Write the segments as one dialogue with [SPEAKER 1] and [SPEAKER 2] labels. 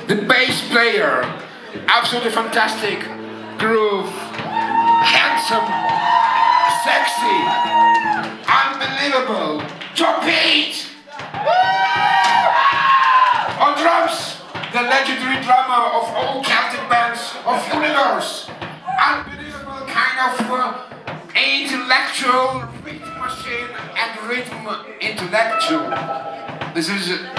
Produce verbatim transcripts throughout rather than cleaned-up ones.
[SPEAKER 1] the bass player, absolutely fantastic, groove, handsome, sexy, unbelievable, Peat! On drums, the legendary drummer of all Celtic bands of the universe, unbelievable kind of uh, intellectual rhythm machine and rhythm intellectual. This is uh,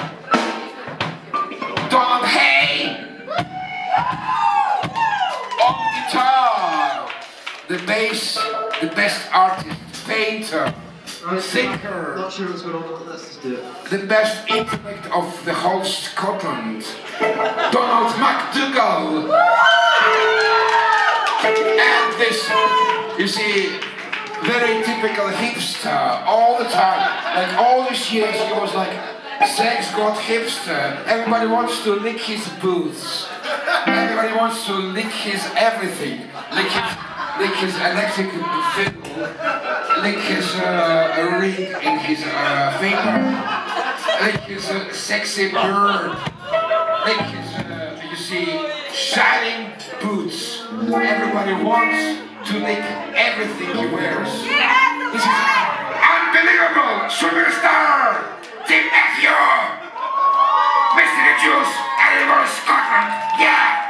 [SPEAKER 1] Donald MacDougall on guitar, the bass, the best artist, painter, thinker,
[SPEAKER 2] not sure what's going on, but let's just do it.
[SPEAKER 1] the best intellect of the whole Scotland, Donald MacDougall. And this, you see, very typical hipster, all the time, like all these years he was like, sex got hipster, everybody wants to lick his boots, everybody wants to lick his everything, lick his, lick his electric fiddle, lick his uh, ring in his uh, finger, lick his uh, sexy bird, lick his, uh, you see, shining boots. Everybody wants to lick everything he wears. This is unbelievable superstar, Tim Matthew, Mister the Juice, Edinburgh, Scotland, yeah!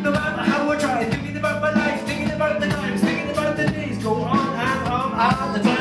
[SPEAKER 3] All the time.